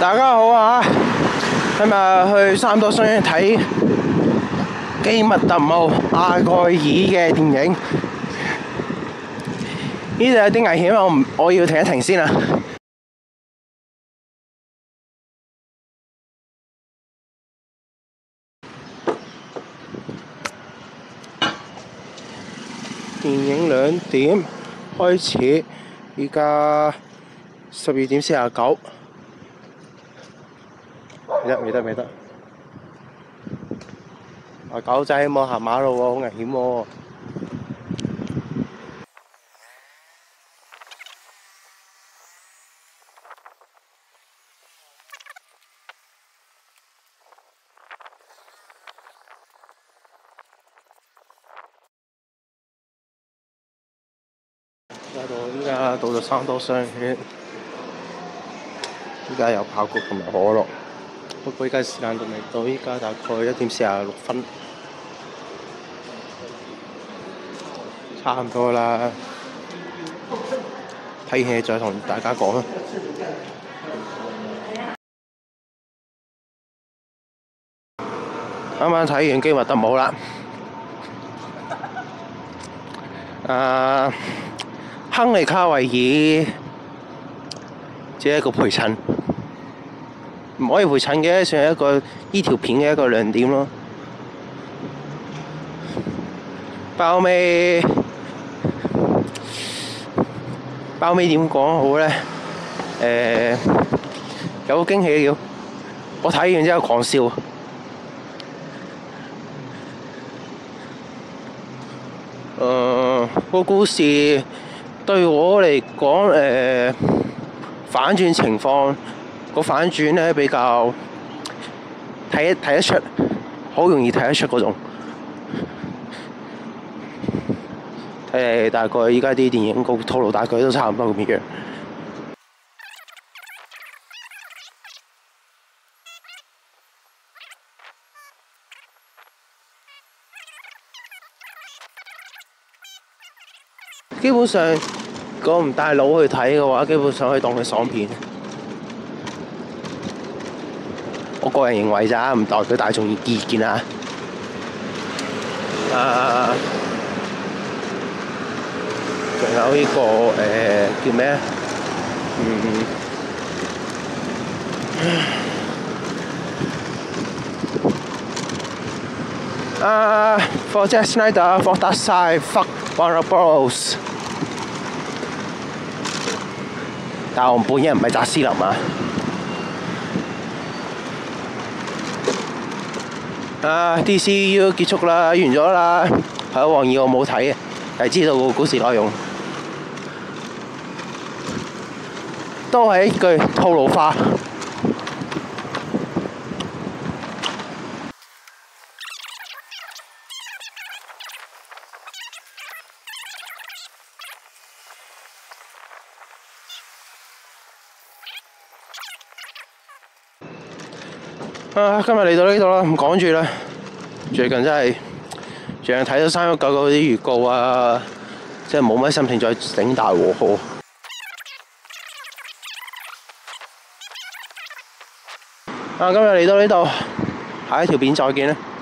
大家好啊！今日去三多商院睇機密特務阿蓋爾嘅電影。呢度有啲危險啊！我要停一停先啊！電影2點開始，依家12點49。未得！狗仔冇行馬路喎，好危險喎！依家到咗三多商圈，依家有爆谷同埋可樂。不過依家時間仲未到，依家大概1點46分，差唔多啦。睇戲再同大家講啦。啱啱睇完機密特務啦。亨利卡維爾只係一個陪襯，唔可以陪襯嘅，算係一個呢條片嘅一個亮點咯。包尾點講好呢？有個驚喜料，我睇完之後狂笑。個故事對我嚟講，反轉情況個反轉呢比較睇得出，好容易睇得出嗰種。大概依家啲電影個套路大概都差唔多咁樣。基本上，如果唔帶腦去睇嘅話，基本上可以當佢爽片。我個人認為咋，唔代表大眾意見啊。仲有呢個叫咩？For Zack Snyder, for that side, fuck Warner Bros. 但我本人唔係扎斯林啊。DCU 結束啦，完咗啦。係啊，黃義我冇睇嘅，但係知道個故事內容，都係一句套路化。今日嚟到呢度啦，唔講住啦。最近真係睇到319嗰啲預告啊，即係冇乜心情再整大和號。今日嚟到呢度，下一條片再見啦。